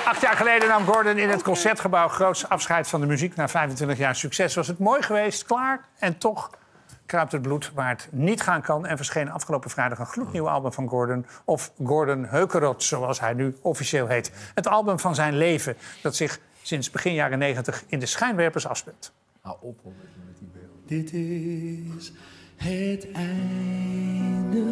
8 jaar geleden nam Gordon in het Concertgebouw groots afscheid van de muziek. Na 25 jaar succes was het mooi geweest, klaar. En toch kruipt het bloed waar het niet gaan kan. En verscheen afgelopen vrijdag een gloednieuw album van Gordon. Of Gordon Heukerot, zoals hij nu officieel heet. Het album van zijn leven, dat zich sinds begin jaren 90 in de schijnwerpers afspeelt. Hou op met die beelden. Dit is het einde.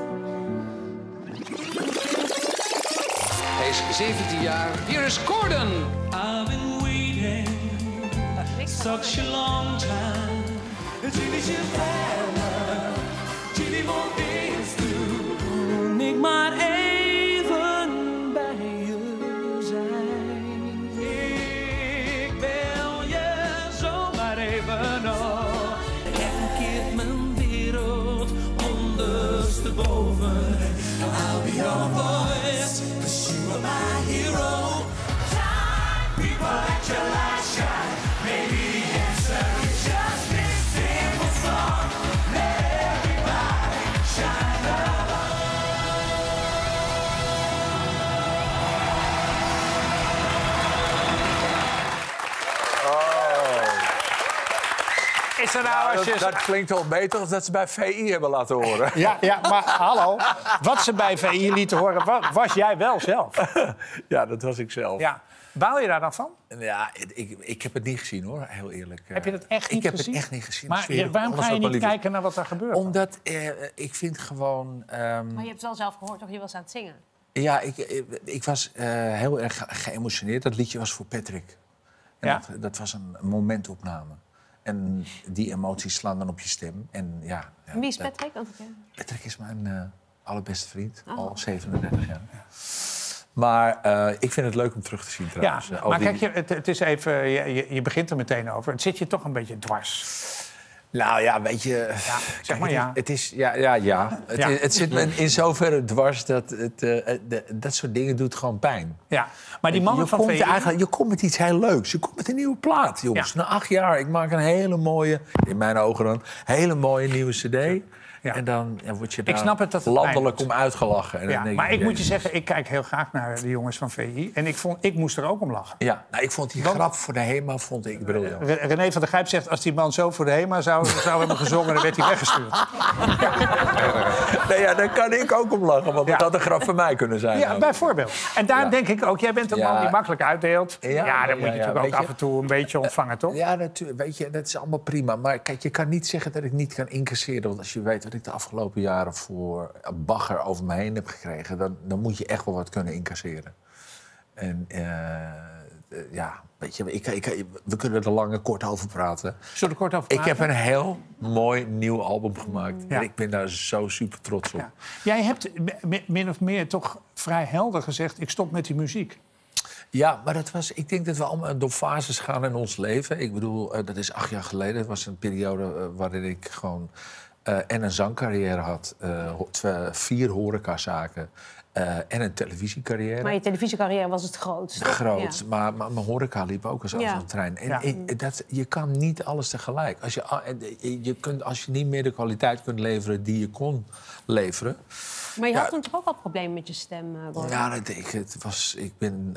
Hij is 17 jaar. Hier is Gordon. I've been waiting such a long time. Jullie je verder, jullie moet eens doen. Ik maar even bij je zijn. Ik wil je zomaar even nog. En keert mijn wereld ondersteboven. I'll be your voice, 'cause you are my hero. Time, people let your light shine. Maybe the answer is just this simple song. Let everybody shine along. Is er nou als je... Dat klinkt wel beter dan dat ze bij VI hebben laten horen. Ja, maar hallo. Wat ze bij VI lieten horen, was jij wel zelf. Ja, dat was ik zelf. Ja. Baal je daar dan van? Ja, ik heb het niet gezien, hoor. Heel eerlijk. Heb je dat echt niet gezien? Ik heb het echt niet gezien. Maar waarom ga je niet kijken naar wat er gebeurt? Omdat ik vind gewoon... Maar je hebt het wel zelf gehoord, toch? Je was aan het zingen. Ja, ik was heel erg geëmotioneerd. Dat liedje was voor Patrick. En Ja? dat was een momentopname. En die emoties slaan dan op je stem. En ja, Wie is Patrick? Patrick is mijn allerbeste vriend. Al 37 jaar. Ja. Maar ik vind het leuk om terug te zien trouwens. Ja, maar kijk, het is even, je begint er meteen over. Het zit je toch een beetje dwars. Nou ja, weet je... Ja, zeg maar ja. Het is... Ja. Het zit me in zoverre dwars dat dat soort dingen doet gewoon pijn. Ja, maar die mannen van VI... Je komt met iets heel leuks. Je komt met een nieuwe plaat, jongens. Ja. Na 8 jaar, ik maak een hele mooie... In mijn ogen dan, hele mooie nieuwe cd. Ja. En dan word je daar snap het dat het landelijk pijn om uitgelachen. En dan Ja, denk maar ik moet je jezus. zeggen, ik kijk heel graag naar de jongens van VI. En ik moest er ook om lachen. Ja, nou, ik vond die grap voor de HEMA briljant. René van der Gijp zegt, als die man zo voor de HEMA zou hebben gezongen... dan werd hij weggestuurd. Nee, ja, daar kan ik ook om lachen, want dat had een grap van mij kunnen zijn. Ja, ook. bijvoorbeeld. En daar denk ik ook, jij bent een man Ja. die makkelijk uitdeelt. Ja, dan moet je natuurlijk ook weet je. af en toe een beetje ontvangen, toch? Ja, natuurlijk. Weet je, dat is allemaal prima. Maar kijk, je kan niet zeggen dat ik niet kan incasseren. Want als je weet wat ik de afgelopen jaren voor bagger over me heen heb gekregen... dan moet je echt wel wat kunnen incasseren. En ja, weet je, we kunnen er lang en kort over praten. Zullen we er kort over praten? Ik heb een heel mooi nieuw album gemaakt. Ja. En ik ben daar zo super trots op. Ja. Jij hebt min of meer toch vrij helder gezegd... ik stop met die muziek. Ja, maar ik denk dat we allemaal door fases gaan in ons leven. Ik bedoel, dat is 8 jaar geleden. Het was een periode waarin ik gewoon en een zangcarrière had. 4 horecazaken en een televisiecarrière. Maar je televisiecarrière was het grootste. Groot, Ja. maar mijn horeca liep ook als een trein. En je kan niet alles tegelijk. Als je niet meer de kwaliteit kunt leveren die je kon leveren... Maar je had toen toch ook al problemen met je stem, Gordon? Ja, ik ben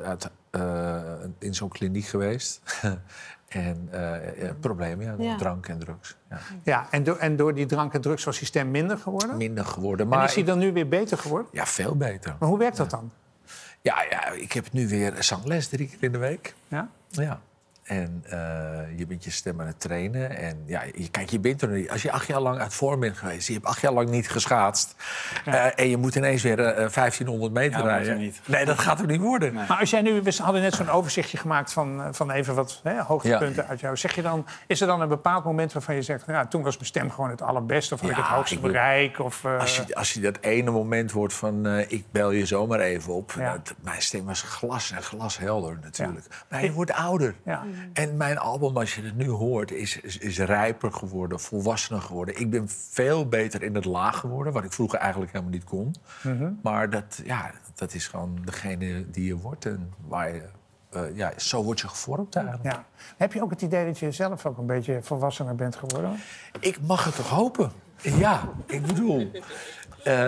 in zo'n kliniek geweest. En problemen, Ja. drank en drugs. Ja. Ja, en door die drank en drugs was je stem minder geworden? Minder geworden. En Maar is hij dan nu weer beter geworden? Ja, veel beter. Maar hoe werkt dat dan? Ja, ik heb nu weer zangles 3 keer in de week. Ja? Ja. En je bent je stem aan het trainen. En ja, kijk, je bent er niet. Als je 8 jaar lang uit vorm bent geweest... je hebt 8 jaar lang niet geschaatst... en je moet ineens weer 1500 meter rijden. Niet. Nee, dat gaat er niet worden. Maar als jij nu... We hadden net zo'n overzichtje gemaakt van even wat hoogtepunten uit jou. Zeg je dan, is er dan een bepaald moment waarvan je zegt... Ja, toen was mijn stem gewoon het allerbeste... of had ik het hoogste bereik? Of, Als je dat ene moment hoort van... ik bel je zomaar even op... Ja. mijn stem was glas en glashelder natuurlijk. Ja. Maar je wordt ouder. Ja. En mijn album, als je het nu hoort, is rijper geworden, volwassener geworden. Ik ben veel beter in het laag geworden, wat ik vroeger eigenlijk helemaal niet kon. Mm-hmm. Maar dat is gewoon degene die je wordt en waar je... zo word je gevormd eigenlijk. Ja. Heb je ook het idee dat je zelf ook een beetje volwassener bent geworden? Ik mag het toch hopen? Ja, ik bedoel...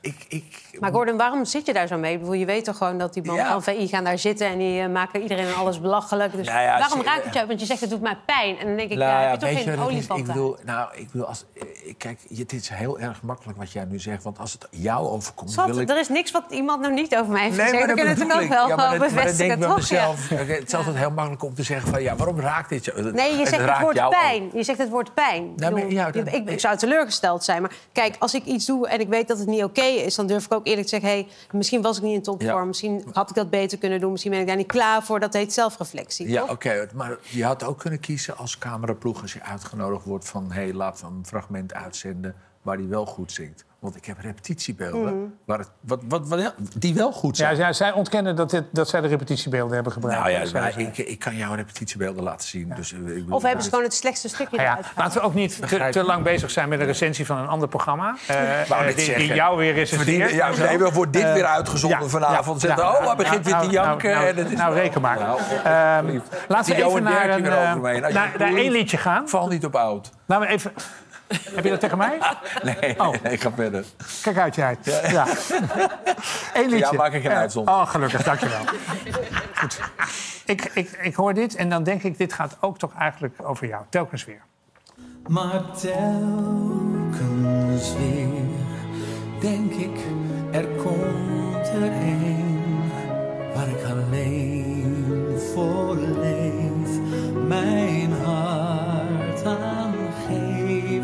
Maar Gordon, waarom zit je daar zo mee? Ik bedoel, je weet toch gewoon dat die man van VI gaan daar zitten... en die maken iedereen en alles belachelijk. Dus waarom raakt het jou? Want je zegt, het doet mij pijn. En dan denk ik, heb je toch geen olifant ik bedoel, kijk, het is heel erg makkelijk wat jij nu zegt. Want als het jou overkomt... Er is niks wat iemand nog niet over mij heeft gezegd. Dan kunnen we het ook wel bevestigen, toch? Mezelf, het is altijd heel makkelijk om te zeggen van... ja, waarom raakt dit je? Nee, je zegt het woord pijn. Je zegt het woord pijn. Ik zou teleurgesteld zijn. Maar kijk, als ik iets doe en ik weet dat het niet oké is... dan durf ik ook eerlijk te zeggen... hey, misschien was ik niet in topvorm. Misschien had ik dat beter kunnen doen. Misschien ben ik daar niet klaar voor. Dat heet zelfreflectie, ja, toch? oké, maar je had ook kunnen kiezen als cameraploeg... als je uitgenodigd wordt van... hey, laten we een fragment uitzenden waar hij wel goed zingt. Want ik heb repetitiebeelden waar die wel goed zijn. Ja, zij ontkennen dat zij de repetitiebeelden hebben gebruikt. Nou ja, ik kan jouw repetitiebeelden laten zien. Ja. Dus, of hebben ze gewoon het slechtste stukje eruit gehaald? Laten we ook niet te lang bezig zijn met een recensie van een ander programma. Die jou weer recenseert. Ja, wordt dit weer uitgezonden vanavond. Hij begint weer te janken. Nou, reken maar. Laten we even naar één liedje gaan. Val niet op oud. Laten we even... Heb je dat tegen mij? Nee, ik ga verder. Kijk uit, jij. Ja. Eén liedje. Ja, maak ik een uitzondering. Oh, gelukkig, dankjewel. Goed. Ik hoor dit en dan denk ik, dit gaat ook toch eigenlijk over jou. Telkens weer. Maar telkens weer denk ik, er komt er een waar ik alleen voor leef, mijn hart aan geef.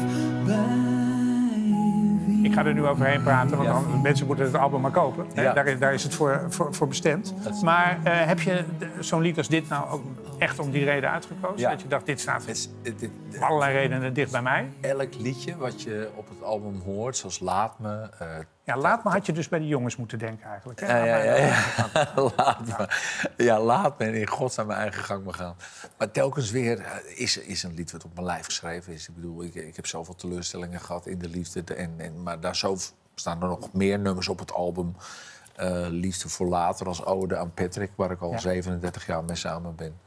Ik ga er nu overheen praten, want dan, mensen moeten het album maar kopen. Ja. Daar is het voor bestemd. Maar heb je zo'n lied als dit nou ook echt om die reden uitgekozen? Ja. Dat je dacht, dit staat om allerlei redenen dicht bij mij? Elk liedje wat je op het album hoort, zoals Laat Me... Laat Me had je dus bij de jongens moeten denken eigenlijk. Hè? Laat me en in godsnaam mijn eigen gang me gaan. Maar telkens weer is een lied wat op mijn lijf geschreven is. Ik bedoel, ik heb zoveel teleurstellingen gehad in de liefde. Maar daar staan er nog meer nummers op het album. Liefde voor later als ode aan Patrick, waar ik al 37 jaar mee samen ben.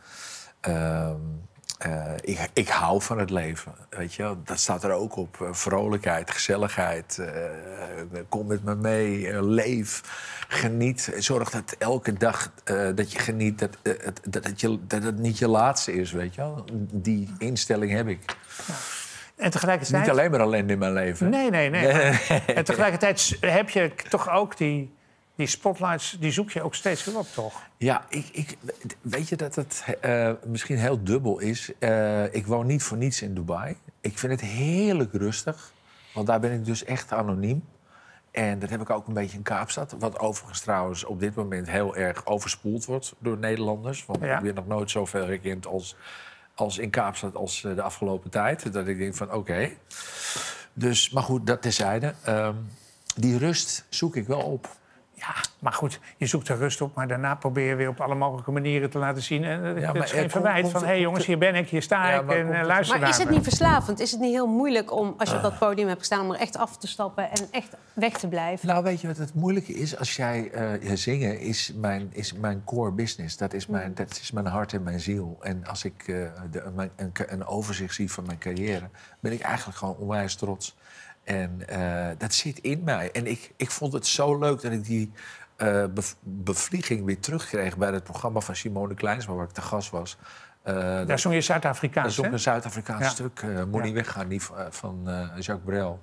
Ik hou van het leven, weet je. Dat staat er ook op. Vrolijkheid, gezelligheid. Kom met me mee, leef, geniet. Zorg dat elke dag dat je geniet, dat het niet je laatste is, weet je wel. Die instelling heb ik. Ja. En tegelijkertijd... Niet alleen maar ellende in mijn leven. Nee. En tegelijkertijd heb je toch ook die spotlights, die zoek je ook steeds weer op, toch? Ja, weet je dat het misschien heel dubbel is? Ik woon niet voor niets in Dubai. Ik vind het heerlijk rustig, want daar ben ik dus echt anoniem. En dat heb ik ook een beetje in Kaapstad. Wat overigens trouwens op dit moment heel erg overspoeld wordt door Nederlanders. Want ik ben nog nooit zoveel gekend als in Kaapstad als de afgelopen tijd. Dat ik denk van oké. Dus, maar goed, dat terzijde. Die rust zoek ik wel op. Ja, maar goed, je zoekt er rust op, maar daarna probeer je weer op alle mogelijke manieren te laten zien. En het is geen verwijt van, hé jongens, hier ben ik, hier sta ik en luister naar Maar is het me. niet verslavend? Is het niet heel moeilijk om, als je op dat podium hebt gestaan, om er echt af te stappen en echt weg te blijven? Nou, weet je wat het moeilijke is? Als jij zingen is mijn core business. Dat is mijn hart en mijn ziel. En als ik een overzicht zie van mijn carrière, ben ik eigenlijk gewoon onwijs trots. En dat zit in mij. En ik vond het zo leuk dat ik die bevlieging weer terugkreeg bij het programma van Simone Kleinsma, waar ik te gast was. Daar zong je Zuid-Afrikaans, hè? Daar zong een Zuid-Afrikaans stuk, Moet niet weggaan, van Jacques Brel.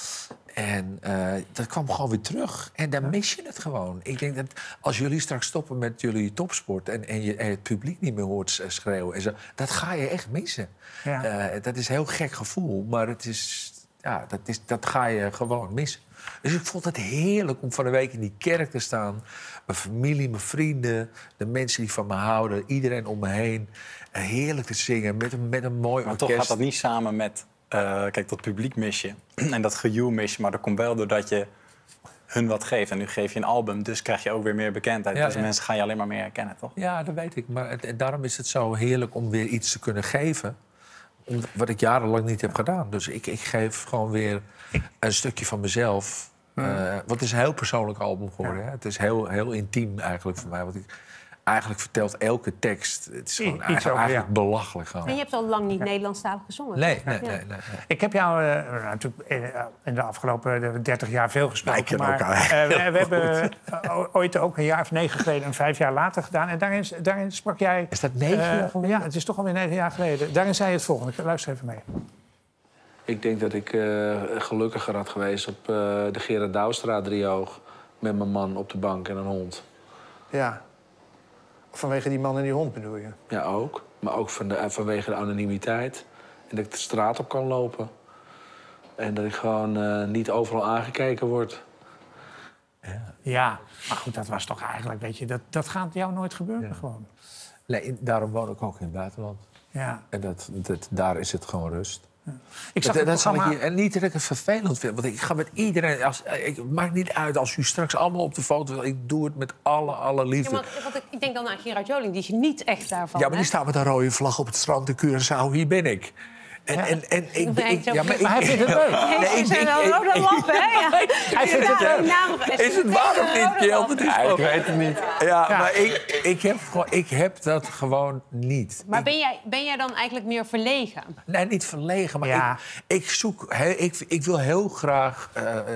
En dat kwam gewoon weer terug. En dan mis je het gewoon. Ik denk dat als jullie straks stoppen met jullie topsport en je het publiek niet meer hoort schreeuwen en zo, dat ga je echt missen. Ja. Dat is een heel gek gevoel, maar het is... Ja, dat ga je gewoon missen. Dus ik vond het heerlijk om van de week in die kerk te staan. Mijn familie, mijn vrienden, de mensen die van me houden, iedereen om me heen. Heerlijk te zingen met een mooi orkest. Maar toch gaat dat niet samen met... kijk, dat publiek mis je en dat gejoel mis je. Maar dat komt wel doordat je hun wat geeft. En nu geef je een album, dus krijg je ook weer meer bekendheid. Dus mensen gaan je alleen maar meer herkennen, toch? Ja, dat weet ik. Maar daarom is het zo heerlijk om weer iets te kunnen geven. Wat ik jarenlang niet heb gedaan. Dus ik geef gewoon weer een stukje van mezelf. Want het is een heel persoonlijk album geworden. Hè? Het is heel intiem eigenlijk voor mij. Want eigenlijk vertelt elke tekst... Het is gewoon Iets over, eigenlijk belachelijk. Gewoon. En je hebt al lang niet Nederlandstalig gezongen. Nee. Ik heb jou natuurlijk in de afgelopen 30 jaar veel gesproken. Wij kennen maar elkaar. we hebben ooit ook een jaar of 9 geleden en 5 jaar later gedaan. En daarin sprak jij... Is dat 9 jaar geleden? Ja, het is toch alweer 9 jaar geleden. Daarin zei je het volgende. Luister even mee. Ik denk dat ik gelukkiger had geweest op de Gerard Douwstra driehoog... met mijn man op de bank en een hond. Ja. Vanwege die man en die hond bedoel je? Ja, ook. Maar ook vanwege de anonimiteit. En dat ik de straat op kan lopen. En dat ik gewoon niet overal aangekeken word. Ja, maar goed, dat was toch eigenlijk, weet je... Dat gaat jou nooit gebeuren gewoon. Nee, daarom woon ik ook in het buitenland. Ja. En daar is het gewoon rust. Ik zag het programma... En niet dat ik het vervelend vind, want ik ga met iedereen... Het maakt niet uit als u straks allemaal op de foto wil. Ik doe het met alle liefde. Ja, want ik denk dan aan Gerard Joling, die geniet echt daarvan. Ja, maar die staat met een rode vlag op het strand in Curaçao. Hier ben ik. Maar hij vindt het leuk. Hij zijn wel rode lampen, hè? Hij vindt het leuk. Is het waar of niet, Kjeld? Ik weet het niet. Ja, maar ik heb dat gewoon niet. Maar ben jij dan eigenlijk meer verlegen? Nee, niet verlegen, maar Ja. ik wil heel graag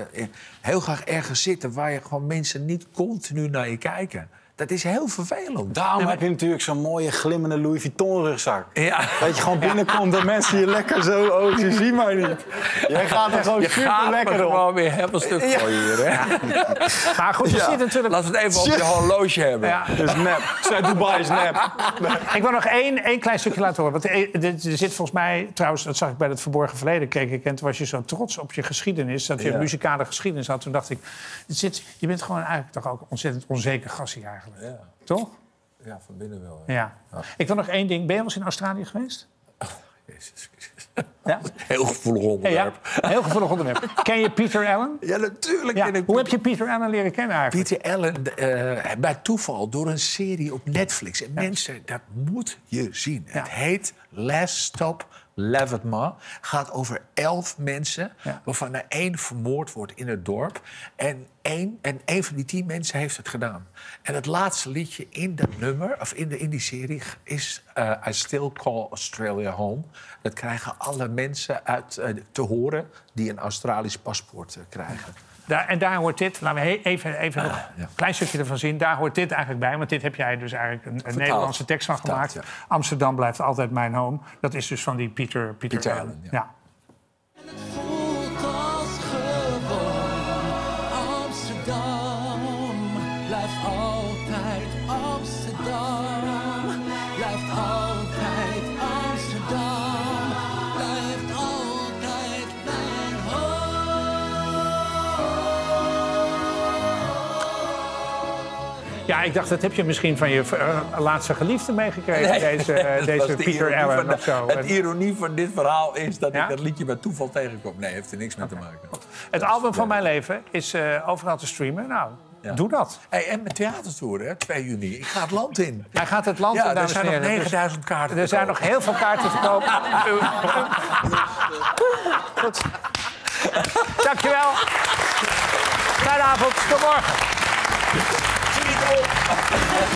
ergens zitten... waar je gewoon mensen niet continu naar je kijken. Dat is heel vervelend. Daarom heb je natuurlijk zo'n mooie glimmende Louis Vuitton rugzak. Ja. Dat je gewoon binnenkomt en mensen je lekker zo... Oh, je ziet mij niet. Jij gaat er gewoon super lekker op. gewoon weer helemaal stuk voor je hier, hè? Maar goed, je zit natuurlijk... Laten we het even op je horloge hebben. Ja. Dat is nep. Dubai is nep. Ik wil nog één klein stukje laten horen. Want er zit volgens mij... Trouwens, dat zag ik bij het Verborgen Verleden. Keek ik en toen was je zo trots op je geschiedenis. Dat je een muzikale geschiedenis had. Toen dacht ik... Je bent gewoon eigenlijk toch ook een ontzettend onzeker gastje eigenlijk. Ja. Toch? Ja, van binnen wel. Ja. Ik wil nog één ding. Ben je wel eens in Australië geweest? Jezus. Ja? Heel gevoelig onderwerp. Ja, heel gevoelig onderwerp. Ken je Peter Allen? Ja, natuurlijk Ja. ken ik... Hoe heb je Peter Allen leren kennen eigenlijk? Peter Allen, bij toeval, door een serie op Netflix. En mensen, dat moet je zien. Ja. Het heet Last Stop Levittma. Gaat over 11 mensen, waarvan er 1 vermoord wordt in het dorp. En één van die 10 mensen heeft het gedaan. En het laatste liedje in dat nummer, of in die serie, is I Still Call Australia Home. Dat krijgen alle mensen te horen die een Australisch paspoort krijgen. En daar hoort dit, laten we even nog een klein stukje ervan zien. Daar hoort dit eigenlijk bij, want dit heb jij dus eigenlijk een Nederlandse tekst van gemaakt. Ja. Amsterdam blijft altijd mijn home. Dat is dus van die Peter Allen. Ja. Voelt als gewoon. Amsterdam blijft altijd Amsterdam. Blijft altijd Amsterdam. Blijft altijd mijn Ja, ik dacht, dat heb je misschien van je laatste geliefde meegekregen. Deze Peter Allen of zo. Het ironie van dit verhaal is dat Ja? ik dat liedje bij toeval tegenkom. Nee, heeft er niks mee te maken. Het album van mijn leven is overal te streamen. Nou, doe dat. Hey, en mijn theatertour, hè, 2 juni. Ik ga het land in. Hij gaat het land in, Ja, er dames en zijn nog heren. 9000 kaarten. Er zijn nog heel veel kaarten te koop. Goed. Dankjewel. Fijne avond. Tot morgen.